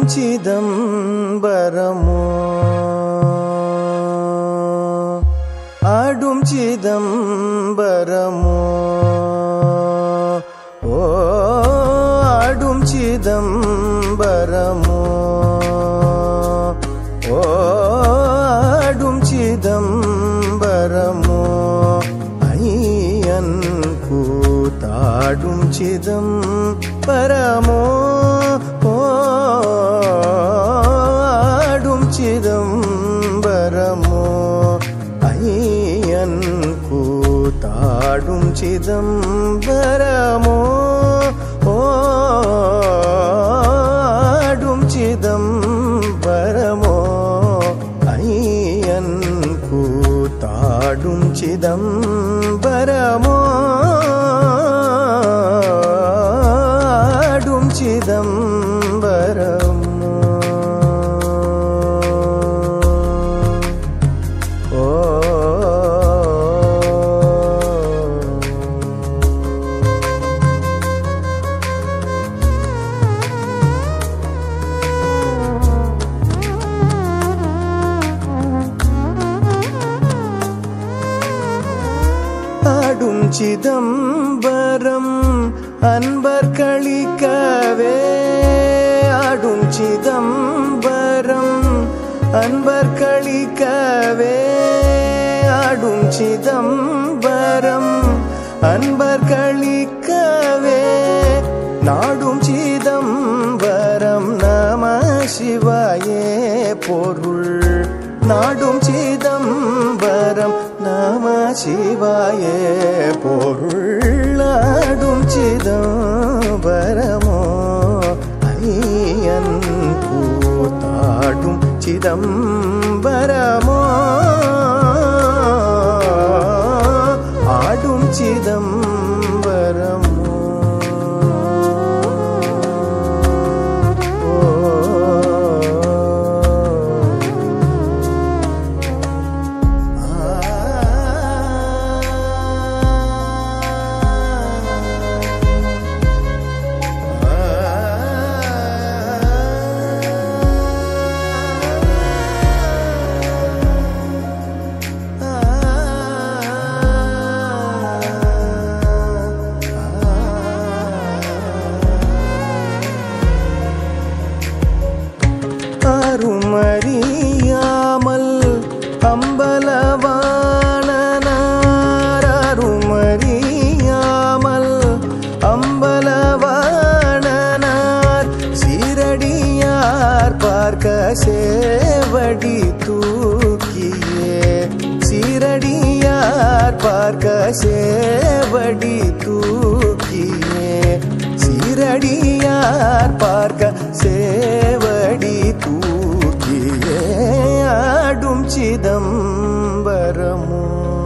சிதம்பரமோ ஆடும் சிதம்பரமோ ஓ ஆடும் சிதம்பரமோ ஓ ஆடும் சிதம்பரமோ ஐயன் கூத்தாடும் சிதம்பரமோ ஆடும் சிதம்பரமோ ஐயன் கூத்தாடும் சிதம்பரமோ ஆடும் சிதம்பரமோ ஐயன் கூத்தாடும் சிதம்பரமோ ஆடும் சிதம்பரமோ ஆடும் சிதம்பரம் அன்பர் களிக்கவே ஆடும் சிதம்பரம் அன்பர் களிக்கவே ஆடும் சிதம்பரம் அன்பர் களிக்கவே நாடும் சிதம்பரம் நம சிவாயே பொருள் நாடும் சிதம்பரம் நம சிவாயே பொருள் ஆடும் சிதம்பரமோ ஐயன் கூத்தாடும் சிதம்பரமோ ஆடும் சிதம்பரமோ அருமறியாமல் அம்பலவாணனார் அருமறியாமல் அம்பலவாணனார் சீரடியார் பார்க்க சேவடி தூக்கியே சீரடியார் பார்க்க சேவடி தூக்கியே சீரடியார் பார்க்க சேவடி தூக்கியே ஆடும் சிதம்பரமோ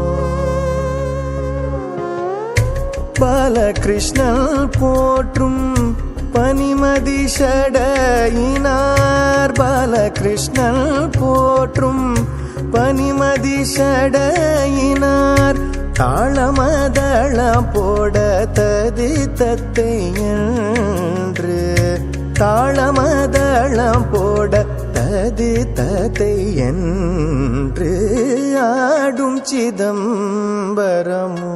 பாலகிருஷ்ணன் போற்றும் பனிமதி ஷடையினார் பாலகிருஷ்ணன் போற்றும் பனிமதி ஷடையினார் தாளமதளம் போட ததி தத்தை என்று தாளமதளம் போட ததி தத்தை என்று ஆடும் சிதம்பரமோ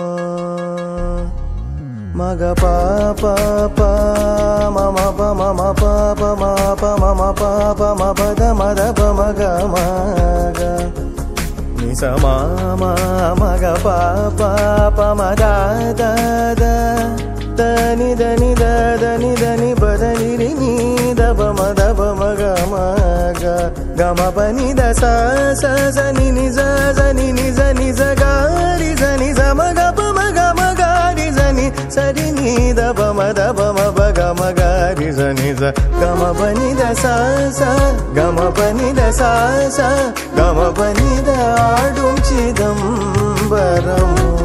மக பாப மம பம பாப மாப மம பாப மபத மத பமக மக நிசமாமா மக பாப மத தத தனி தனி தனி தனி பதனி நீதப மதப மக மக கம பனி தச சனி நிச சனி நிச நிச காரி சனி சமக பமக மகாரி சனி சரி நீதப மதப மபக மகாரி சனி ச கம பனி தச கம பனி தச கம பனி ஆடும் சிதம்பரமோ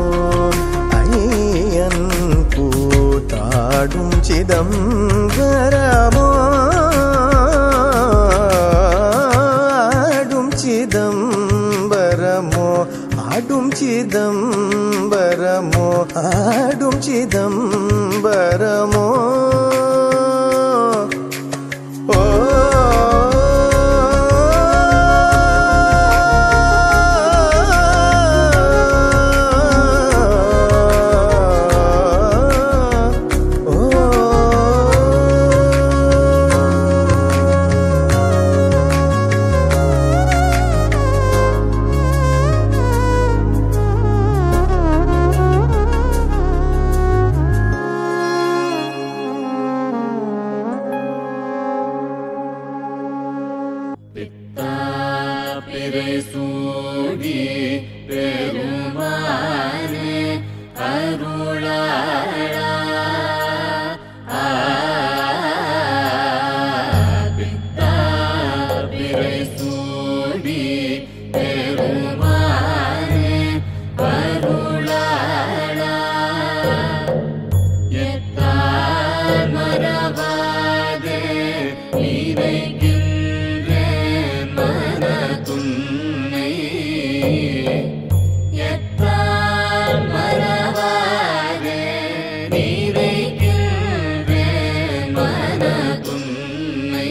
ஐயன் கூத்தாடும் சிதம்பரமோ ஆடும் சிதம்பரமோ ஆடும் சிதம்பரமோ ஆடும் சிதம்பரமோ ஓ பிறை சூடி பெருமானே அருளாளா பித்தா பிறை சூடி பெருமானே அருளாளா எத்தார் மரபாதே இறைகின்றேன் மனதுன்னை எத்தார் மரபாதே இறைகின்றேன் மனதுன்னை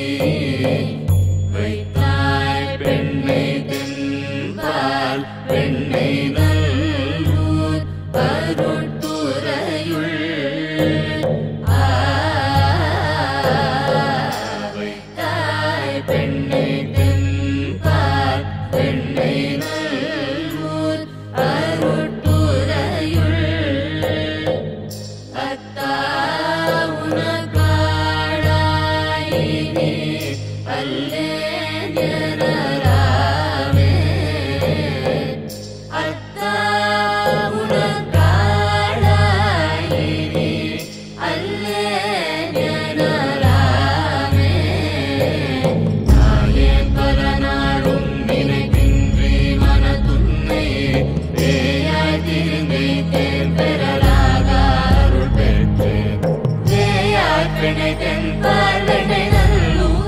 வைத்தாய் பெண்ணை தென்பால் பெண்ணை நல்லூர் அருட்துறையுள் வைத்தாய் பெண்ணை தென்பால் பெண்ணை நல்லூர் அருட்துறையுள் அத்தா உனக்காடாயினி அல்லேன் எனலாமே அத்தா உனக்காடாயினி அல்லேன் எனலாமே நாயே பல நாளும் நினைக்கின்றே மனதுன்னை பேயாய் திருந்தை தேன் பெறலாக அருள் பெற்றேன் பேயாய் பெண்ணை தென்பால் பெண்ணை நல்லூர்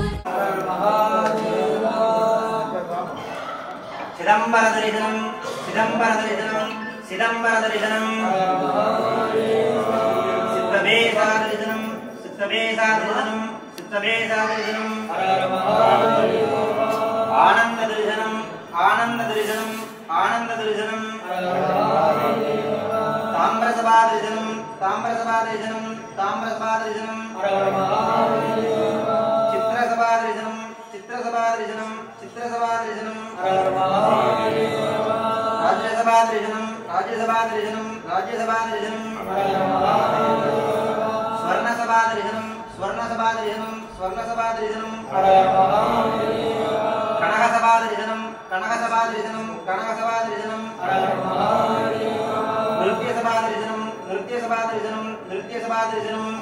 சிதம்பரதரிசனம் சிதம்பரதரிசனம் சிதம்பரதரிசனம் சித்தபேசாதரிசனம் சித்தபேசாதரிசனம் சித்தபேசாதரிசனம் ஆனந்ததரிசனம் ஆனந்ததரிசனம் ஆனந்ததரிசனம் தாமிரசபாதரிசனம் தாமிரசபாதரிசனம் தாமிரசபாதரிசனம் சித்திரசபாதரிசனம் சித்திரசபாதரிசனம் சித்திரசபாதரிசனம் ராஜ்யசபாதரிசனம் ராஜ்யசபாதரிசனம் ராஜ்யசபாதரிசனம் ஸ்வர்ணசபாதரிசனம் ஸ்வர்ணசபாதரிசனம் ஸ்வர்ணசபாதரிசனம் கனகசபாதரிசனம் கனகசபாதரிசனம் கனகசபாதரிசனம் நிருத்யசபாதரிசனம் நிருத்யசபாதரிசனம் நிருத்யசபாதரிசனம்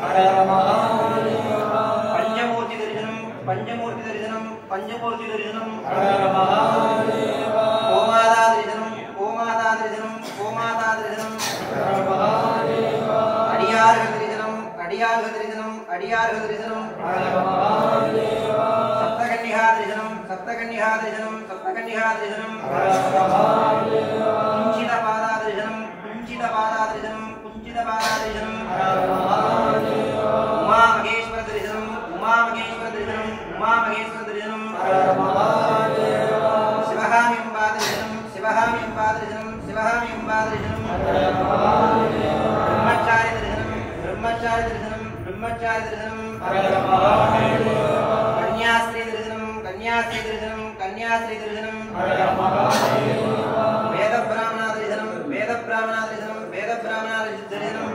பஞ்சமூர்த்தி தரிசனம் பஞ்சமூர்த்தி தரிசனம் பஞ்சமூர்த்தி தரிசனம் கோமாதாதரிசனம் கோமாதாதரிசனம் கோமாதாதரிசனம் அடியார்கள் தரிசனம் அடியார்கள் தரிசனம் அடியார்கள் தரிசனம் சப்தகன்னிகாதரிசனம் சப்தகன்னிகாதரிசனம் சப்தகன்னிகாதரிசனம் குஞ்சிதபாதாதரிசனம் குஞ்சிதபாதாதரிசனம் குஞ்சிதபாதாதரிசனம் உமாமகேஸ்வர தரிசனம் உமாமகேஸ்வர தரிசனம் உமாமகேஸ்வர தரிசனம் சிவகாமியம்பாதரிசனம் சிவகாமியம்பாதரிசனம் சிவகாமியம்பாதரிசனம் பிரம்மச்சாரி தரிசனம் பிரம்மச்சாரி தரிசனம் பிரம்மச்சாரி தரிசனம் கன்யாஸ்ரீ தரிசனம் கன்யாஸ்ரீ தரிசனம் கன்யாஸ்ரீ தரிசனம் வேத பிராமணா தரிசனம் வேத பிராமணா தரிசனம் வேத பிராமணா தரிசனம்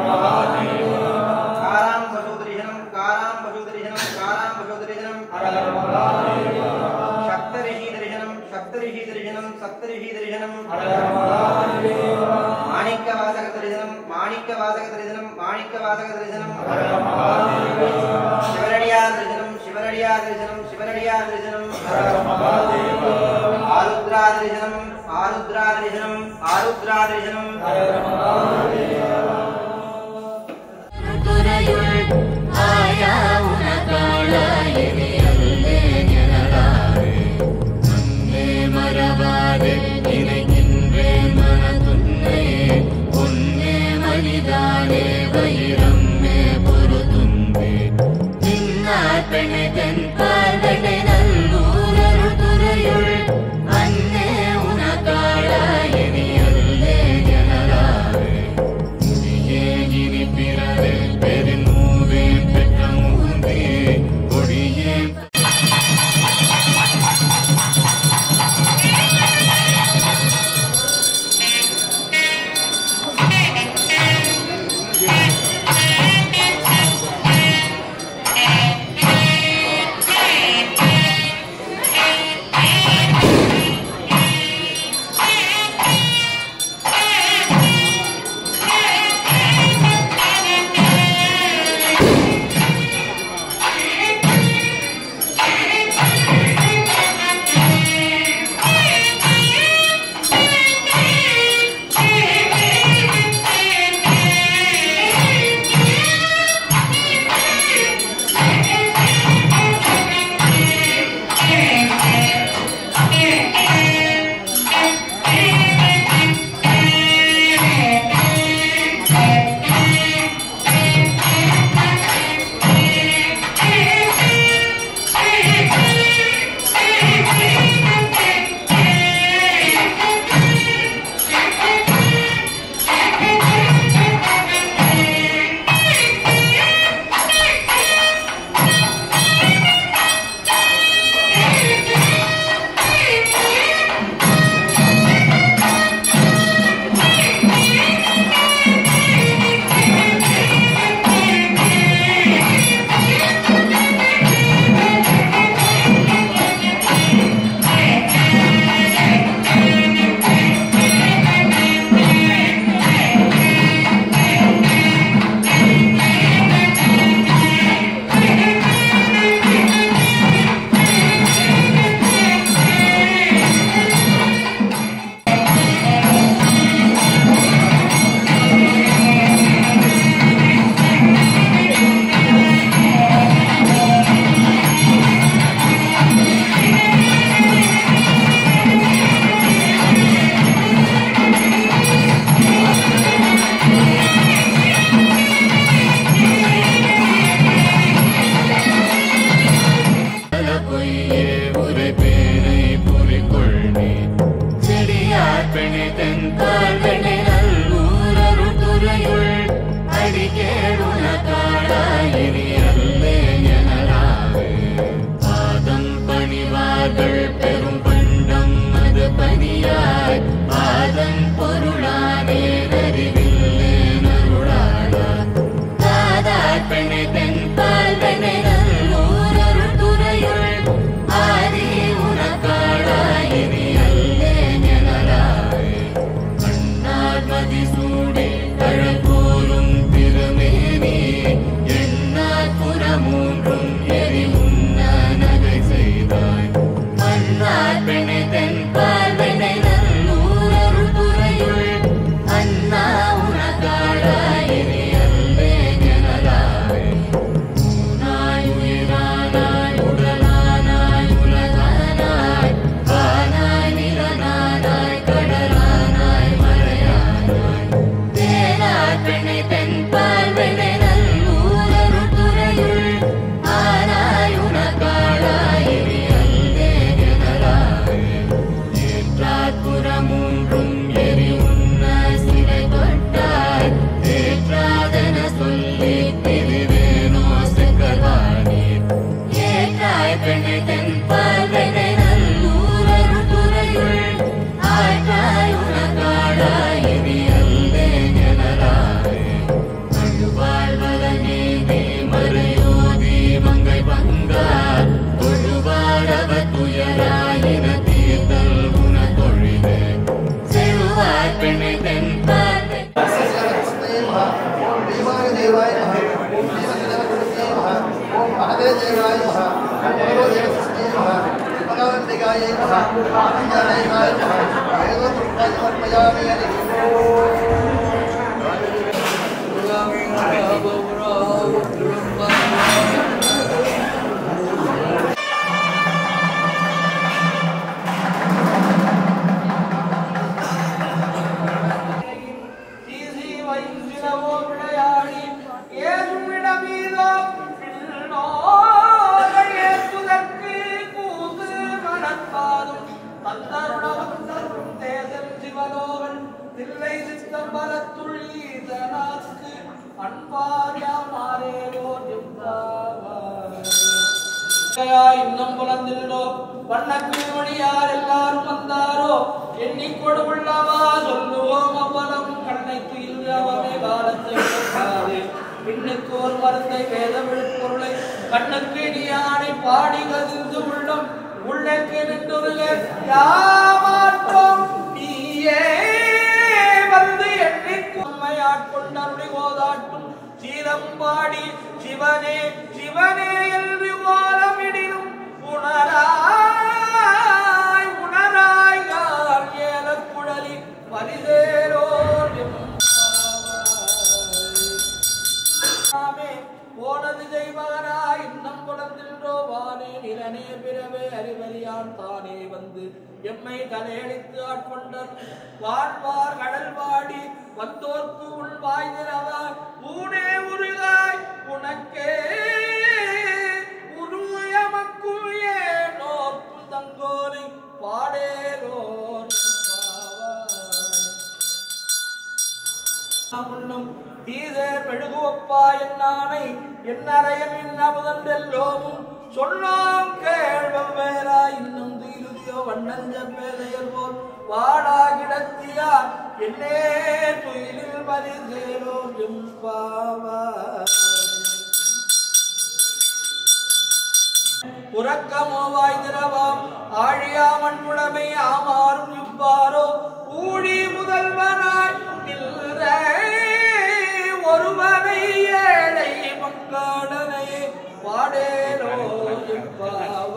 காராம் பசு தரிசனம் காராம் பசு தரிசனம் காராம் பசு தரிசனம் சப்தரிஷி தரிசனம் சப்தரிஷி தரிசனம் சப்தரிஷி தரிசனம் மாணிக்க வாசக தரிசனம் மாணிக்க வாசக தரிசனம் மாணிக்க வாசக தரிசனம் சிவனடியா தரிசனம் சிவனடியா தரிசனம் சிவனடியா தரிசனம் ஆருத்ரா தரிசனம் ஆருத்ரா தரிசனம் ஆருத்ரா தரிசனம் ஆயா உனக்காளாயினி அல்லேன் எனலாமே அன்னே மரபாதே நினைக்கின்றேன் மனதுன்னை பொன்னே மனிதானே வைரம்மே பொருதும்பே நின்னார் பெண்ணை தென்பால் பெண்ணை நல்லூர் அருள்துறையுள் அன்னே உனக்காளாயினி அல்லேன் எனலாமே முடியே இனி பிறவே பெருநூவே பெற்ற மூந்தே கொடியே பொய்யே உரை பேனை புரிகொள்வி செடியார் பெணை தென்பால் வெண்ணை நல்லூரருள் துறையுள் அடிக்கேடுன காளாயினி அல்லே எனலாவே பாதம் பணிவார்கள் பெரும் பண்டம் அது பணியாய் பாதம் பொருளானே நறிவில்லே நருளாடா தாதார் பெணை தென்பால் வெண்ணை நல்லூரருள் துறையுள் ஆதி உனக்காளாயினி அல்லே எனலாவே கண்ணார் மதிசூடி கழகோலும் திருமேனி எண்ணார் புறமூன்றும் எரி உண்ண நகை செய்தாய் மன்னார் பெணை தென்பால் வெண்ணை நல்லூரருள் துறையுள் அண்ணா உனக்காளாயினி அல்லே எனலாவே ஊனாய் உயிரானாய் உடலானாய் உலகானாய் வானாய் நிலனானாய் கடலானாய் மலையானாய் தேனார் பெணை தென்பால் வெண்ணை நல்லூரருள் துறையுள் ஆனாய் உனக்காளாயினி அல்லே எனலாவே ஏற்றார் புறமூன்றும் எரி உண்ண சிறை தொட்டாய் தேற்றாதென சொல்லி திரிவேனோ செக்கர்வானீர் ஏற்றாய் பெண்ணை தென்பால் வெண்ணை நல்லூரருள் துறையுள் ஆற்றாய் உனக்காளாயினி அல்லே எனலாவே அழுவாழ்வதனேதி மறையோதி மங்கை பங்கா தொழுவாழவ துயராயின தீர்த்தல் உன தொழிலே செழுவாய் பெண்ணை தென்பால் இன்னும் புலந்திலோ வண்ணக்கிழிமணியார் எல்லாரும் வந்தாரோ எண்ணிக்கொடு உள்ளவா சொல்லுவோம் அவ்வளம் கண்ணை துயில் அவமே காலத்தை கேட்காது பின்னுக்கு ஒரு மருந்தை வேத விழுப்பொருளை கண்ணுக்கு இனியானை பாடி கதிர்ந்து உள்ளம் உள்ளக்கு நின்றுருக யாமாற்றோம் நீயே வந்து எண்ணிக்கும்மை ஆட்கொண்டருடைய கோதாட்டும் சீரம் பாடி சிவனே சிவனே என்று கோலமிடினும் உணராய் உணராய் யார் ஏல குழலி பரிதேரோ போனது செய்வகனாய் இன்னம் குடந்தின்றோ வானே நிலனே பிறவே அறிவறியான் தானே வந்து எம்மை தலையடித்து ஆட்கொண்டர் வாழ்வார் கடல் வாடி வந்தோர்க்கு உள் வாய்திரவார் ஊனே உருகாய் உனக்கே உருயமக்கும் ஏனோர்க்கும் தங்கோலை பாடேரோர் முன்னும் தீதர் மெழுகுவப்பா என்னானை என்னறையன் இன்னமுதன்றெல்லோமும் சொன்னோம் கேள்வம் வேறா இன்னும் தீருதியோ வண்ணஞ்ச பேதையர் போல் வாடா கிடத்தியார் என்னே துயிலில் மதிசேரோ எம்பாவா உறக்கமோ வாய்திரவாம் ஆழியாமன் உடமை ஆமாறும் இவ்வாறோ ஊழி முதல்வனாய் நின்ற ஒருவனை ஏழை பங்காடனை பாடேரோ எம்பாவா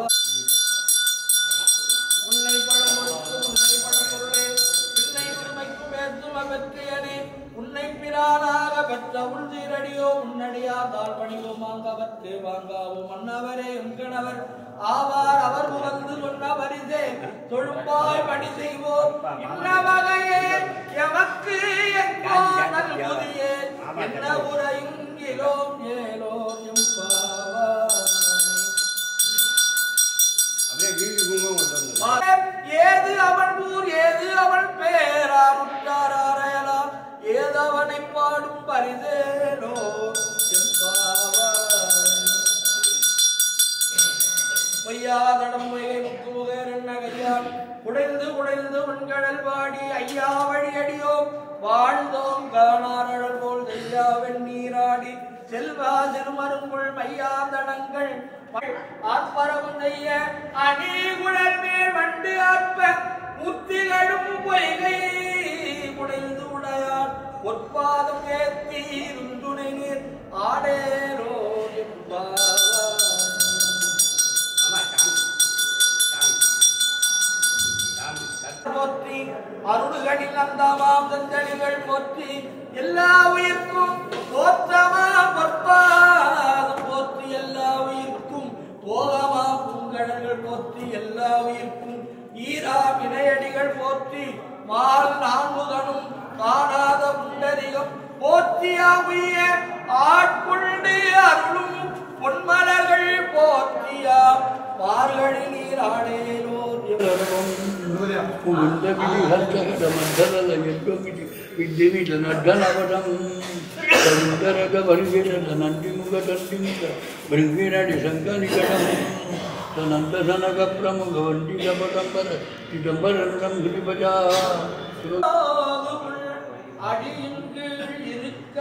உன்னை படம் கொடுத்து உன்னை படம் பொருளே பின்னை உரிமைக்கும் ஏற்றும பெற்றியனே உன்னை பிரானாக பெற்ற உள் சீரடியோ உன்னடியார் தாழ் பணிவோம் வாங்கவற்று வாங்காவும் மன்னவரே எங்கணவர் ஆவார் அவர் புகழ்ந்து சொன்ன பரிசே தொழும்பாய் பணி செய்வோம் இன்ன வகையே எமக்கு எங்கோ நல்குதியே என்ன உரையும் இலோம் ஏலோம் எம்பாவாய் ஏது அவன் ஊர் ஏது அவன் பேரார் உற்றாரையலாம் ஏதவனை பாடும் பரிதேனோ குடைந்து குடைந்து உண்கடல் வாடி ஐயா வழியடியோ வாழ்ந்தோம் காணாரழல் போல் தையா வெண்ணீராடி செல்வா சிறுமருங்குள் மையாந்தடங்கள் ஆத்மரவும் செய்ய அணிகுழல் மேல் வண்டு ஆற்ப முத்திகளும் பொய்கை குடைந்து உடையான் பொற்பாதம் ஏத்தி துணை நீர் ஆடேரோ போற்றி அருள்களில் அந்தமாம் தந்தளிகள் போற்றி எல்லா உயிர்க்கும் தோற்றமா பொற்பாதம் போற்றி எல்லா உயிர்க்கும் போகமா பூங்கடல்கள் போற்றி எல்லா உயிர்க்கும் ஈரா வினையடிகள் போற்றி மால் நான்முகனும் காணாத புண்டரிகம் போற்றியாவிய ஆட்கொண்டு அருளும் பொன்மலர்கள் போற்றியா மார்கழி நீராடேலோ அடியின் கீழ் இருக்க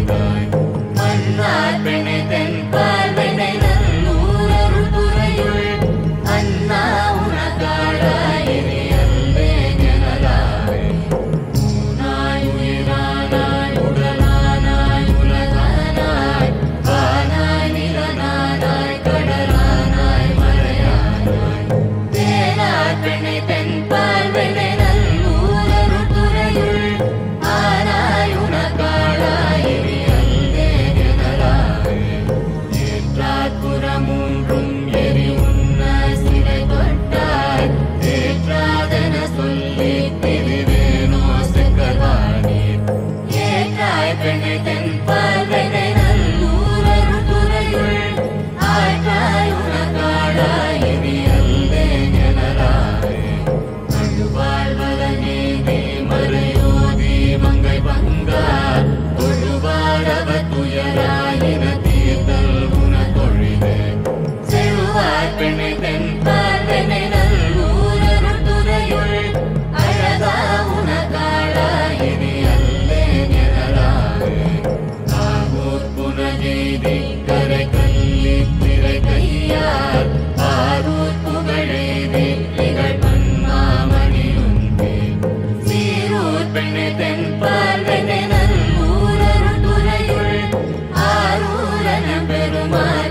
பெண்ணை தென் பால் வெண்ணை நல்லூர் அருள் துறையுள் எய்தி கரை கல்லி திரை கையார் ஆரூர் புகழெய்தி திகழ் பன்மாமணியுந்தே சீரூர் பெண்ணை தென் பார்வனை நல்லூரருள் துறையுள் ஆரூரன பெருமாள்